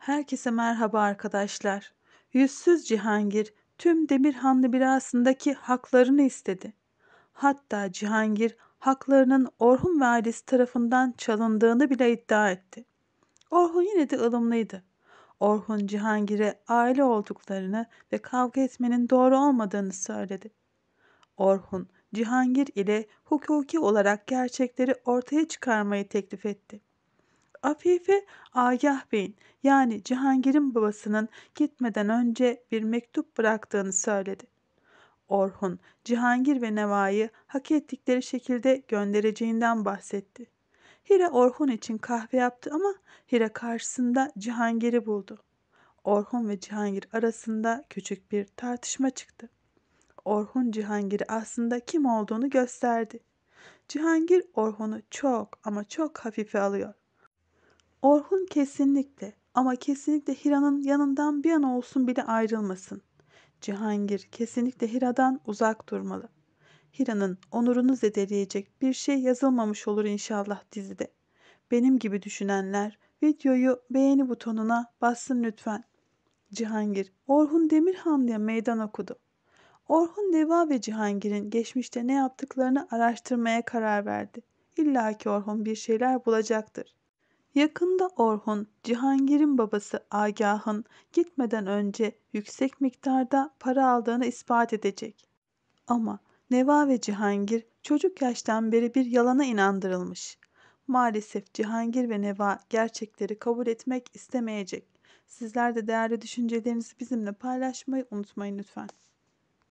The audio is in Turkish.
Herkese merhaba arkadaşlar. Yüzsüz Cihangir tüm Demirhanlı mirasındaki haklarını istedi. Hatta Cihangir haklarının Orhun ve ailesi tarafından çalındığını bile iddia etti. Orhun yine de ılımlıydı. Orhun Cihangir'e aile olduklarını ve kavga etmenin doğru olmadığını söyledi. Orhun, Cihangir ile hukuki olarak gerçekleri ortaya çıkarmayı teklif etti. Afife, Agah Bey'in yani Cihangir'in babasının gitmeden önce bir mektup bıraktığını söyledi. Orhun, Cihangir ve Neva'yı hak ettikleri şekilde göndereceğinden bahsetti. Hira Orhun için kahve yaptı ama Hira karşısında Cihangir'i buldu. Orhun ve Cihangir arasında küçük bir tartışma çıktı. Orhun Cihangir'e aslında kim olduğunu gösterdi. Cihangir Orhun'u çok ama çok hafife alıyor. Orhun kesinlikle ama kesinlikle Hira'nın yanından bir an olsun bile ayrılmasın. Cihangir kesinlikle Hira'dan uzak durmalı. Hira'nın onurunu zedeleyecek bir şey yazılmamış olur inşallah dizide. Benim gibi düşünenler videoyu beğeni butonuna bassın lütfen. Cihangir, Orhun Demirhanlı'ya meydan okudu. Orhun Neva ve Cihangir'in geçmişte ne yaptıklarını araştırmaya karar verdi. İlla ki Orhun bir şeyler bulacaktır. Yakında Orhun, Cihangir'in babası Agah'ın gitmeden önce yüksek miktarda para aldığını ispat edecek. Ama Neva ve Cihangir çocuk yaştan beri bir yalana inandırılmış. Maalesef Cihangir ve Neva gerçekleri kabul etmek istemeyecek. Sizler de değerli düşüncelerinizi bizimle paylaşmayı unutmayın lütfen.